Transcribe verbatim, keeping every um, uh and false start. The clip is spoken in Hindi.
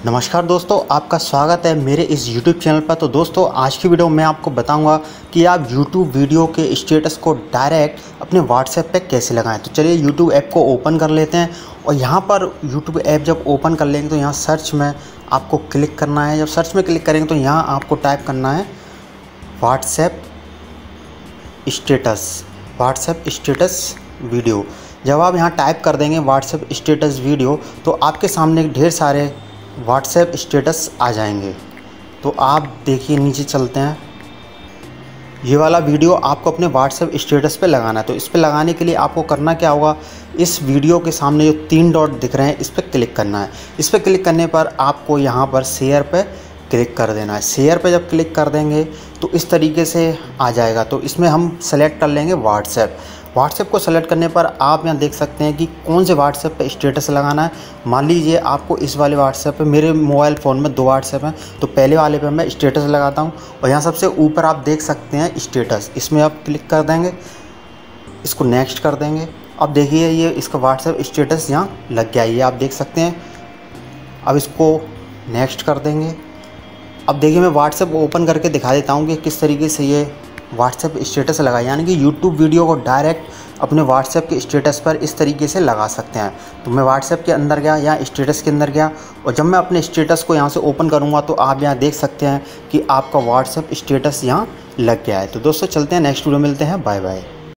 नमस्कार दोस्तों, आपका स्वागत है मेरे इस YouTube चैनल पर। तो दोस्तों, आज की वीडियो में आपको बताऊंगा कि आप YouTube वीडियो के स्टेटस को डायरेक्ट अपने WhatsApp पे कैसे लगाएं। तो चलिए YouTube ऐप को ओपन कर लेते हैं और यहाँ पर YouTube ऐप जब ओपन कर लेंगे तो यहाँ सर्च में आपको क्लिक करना है। जब सर्च में क्लिक करेंगे तो यहाँ आपको टाइप करना है WhatsApp status WhatsApp status video. जब आप यहाँ टाइप कर देंगे WhatsApp स्टेटस वीडियो तो आपके सामने ढेर सारे WhatsApp स्टेटस आ जाएंगे। तो आप देखिए, नीचे चलते हैं। ये वाला वीडियो आपको अपने WhatsApp स्टेटस पे लगाना है। तो इस पे लगाने के लिए आपको करना क्या होगा, इस वीडियो के सामने जो तीन डॉट दिख रहे हैं इस पर क्लिक करना है। इस पर क्लिक करने पर आपको यहाँ पर शेयर पे क्लिक कर देना है। शेयर पे जब क्लिक कर देंगे तो इस तरीके से आ जाएगा। तो इसमें हम सेलेक्ट कर लेंगे WhatsApp। WhatsApp को सेलेक्ट करने पर आप यहाँ देख सकते हैं कि कौन से WhatsApp पे स्टेटस लगाना है। मान लीजिए आपको इस वाले WhatsApp पे, मेरे मोबाइल फ़ोन में दो WhatsApp हैं, तो पहले वाले पे मैं स्टेटस लगाता हूँ और यहाँ सबसे ऊपर आप देख सकते हैं स्टेटस, इसमें आप क्लिक कर देंगे, इसको नेक्स्ट कर देंगे। अब देखिए ये इसका WhatsApp स्टेटस यहाँ लग गया, ये आप देख सकते हैं। अब इसको नेक्स्ट कर देंगे। अब देखिए मैं WhatsApp ओपन करके दिखा देता हूँ कि किस तरीके से ये WhatsApp स्टेटस लगा, यानी कि YouTube वीडियो को डायरेक्ट अपने WhatsApp के स्टेटस पर इस तरीके से लगा सकते हैं। तो मैं WhatsApp के अंदर गया, यहाँ स्टेटस के अंदर गया और जब मैं अपने स्टेटस को यहाँ से ओपन करूँगा तो आप यहाँ देख सकते हैं कि आपका WhatsApp स्टेटस यहाँ लग गया है। तो दोस्तों चलते हैं, नेक्स्ट वीडियो मिलते हैं, बाय बाय।